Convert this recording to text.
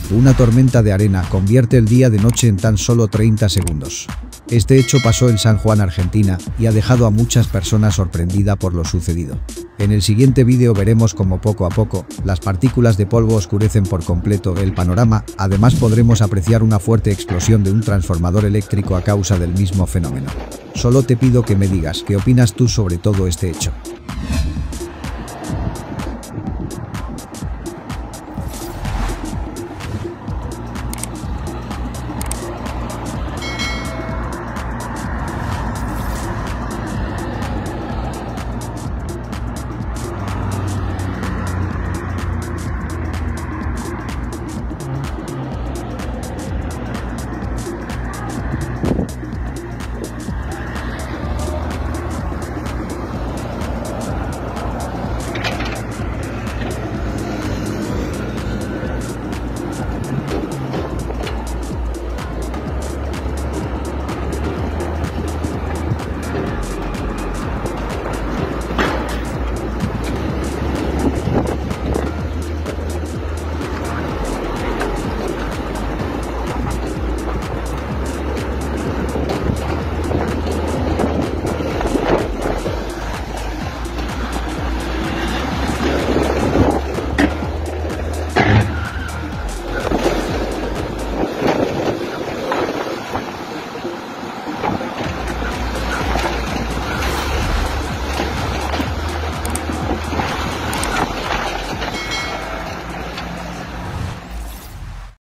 Una tormenta de arena convierte el día de noche en tan solo 30 segundos. Este hecho pasó en San Juan, Argentina, y ha dejado a muchas personas sorprendidas por lo sucedido. En el siguiente vídeo veremos cómo poco a poco, las partículas de polvo oscurecen por completo el panorama. Además podremos apreciar una fuerte explosión de un transformador eléctrico a causa del mismo fenómeno. Solo te pido que me digas qué opinas tú sobre todo este hecho.